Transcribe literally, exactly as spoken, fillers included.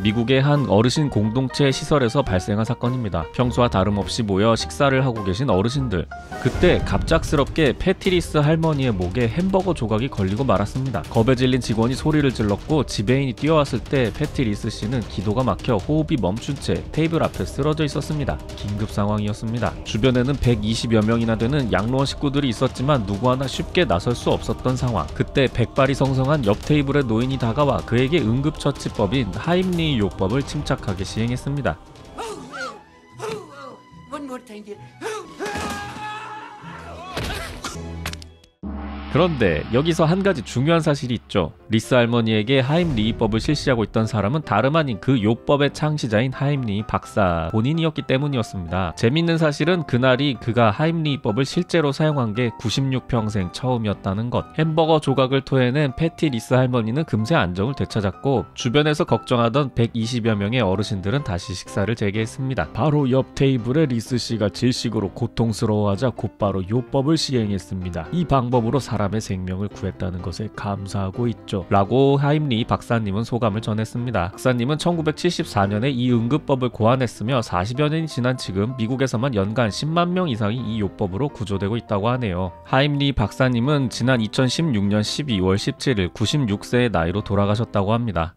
미국의 한 어르신 공동체 시설에서 발생한 사건입니다. 평소와 다름없이 모여 식사를 하고 계신 어르신들. 그때 갑작스럽게 패티리스 할머니의 목에 햄버거 조각이 걸리고 말았습니다. 겁에 질린 직원이 소리를 질렀고 지배인이 뛰어왔을 때 패티리스 씨는 기도가 막혀 호흡이 멈춘 채 테이블 앞에 쓰러져 있었습니다. 긴급 상황이었습니다. 주변에는 백이십여 명이나 되는 양로원 식구들이 있었지만 누구 하나 쉽게 나설 수 없었던 상황. 그때 백발이 성성한 옆 테이블의 노인이 다가와 그에게 응급처치법인 하임리 요법을 침착하게 시행했습니다. 그런데 여기서 한 가지 중요한 사실이 있죠. 리스 할머니에게 하임리히법을 실시하고 있던 사람은 다름 아닌 그 요법의 창시자인 하임리히 박사 본인이었기 때문이었습니다. 재밌는 사실은 그날이 그가 하임리히법을 실제로 사용한 게 구십육 평생 처음이었다는 것. 햄버거 조각을 토해낸 패티 리스 할머니는 금세 안정을 되찾았고 주변에서 걱정하던 백이십여 명의 어르신들은 다시 식사를 재개했습니다. 바로 옆 테이블에 리스 씨가 질식으로 고통스러워하자 곧바로 요법을 시행했습니다. 이 방법으로 사람의 생명을 구했다는 것에 감사하고 있죠. 라고 하임리 박사님은 소감을 전했습니다. 박사님은 천구백칠십사 년에 이 응급법을 고안했으며 사십여 년이 지난 지금 미국에서만 연간 십만 명 이상이 이 요법으로 구조되고 있다고 하네요. 하임리 박사님은 지난 이천십육 년 십이월 십칠일 구십육 세의 나이로 돌아가셨다고 합니다.